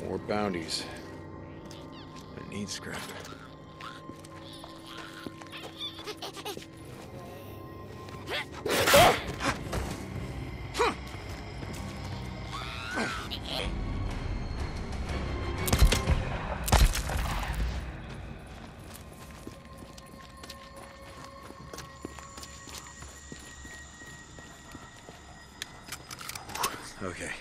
More bounties. I need scrap. Okay.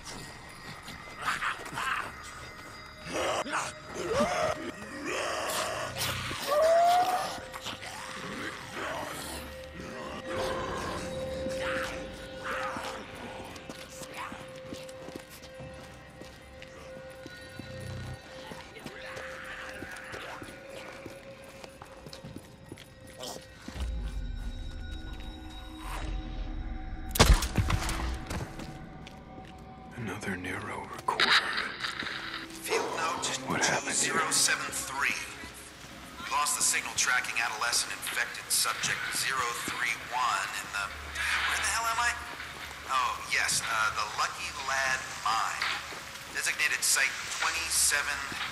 Another Nero recorder. Field note What happened here? 2073. We lost the signal tracking adolescent infected subject 031 in the... Where the hell am I? Oh, yes, the Lucky Lad Mine. Designated Site 27...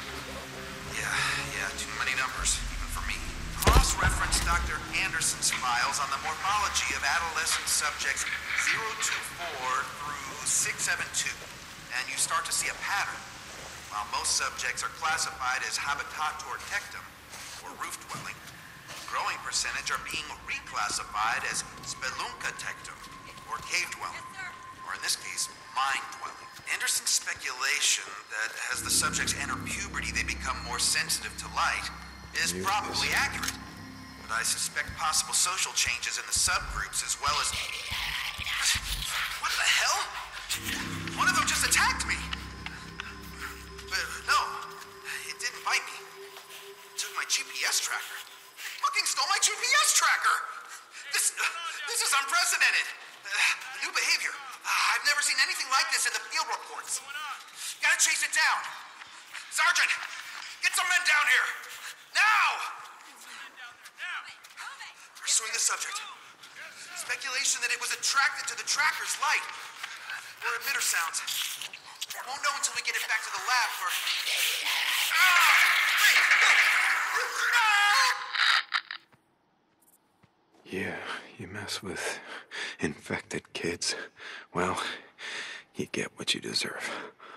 Yeah, too many numbers, even for me. Cross-reference Dr. Anderson's files on the morphology of adolescent subjects 024 through 672, and you start to see a pattern. While most subjects are classified as habitator tectum, or roof-dwelling, a growing percentage are being reclassified as spelunca tectum, or cave-dwelling, or in this case, mine-dwelling. Anderson's speculation that as the subjects enter puberty they become more sensitive to light is probably accurate, but I suspect possible social changes in the subgroups as well as... What the hell? One of them just attacked me! No, it didn't bite me. It took my GPS tracker. Fucking stole my GPS tracker! This is unprecedented. New behavior. I've never seen anything like this in the field reports. Gotta chase it down. Sergeant, get some men down here. Now! Pursuing the subject. Speculation that it was attracted to the tracker's light. Or emitter sounds. Won't know until we get it back to the lab for... Yeah, you mess with infected kids. Well, you get what you deserve.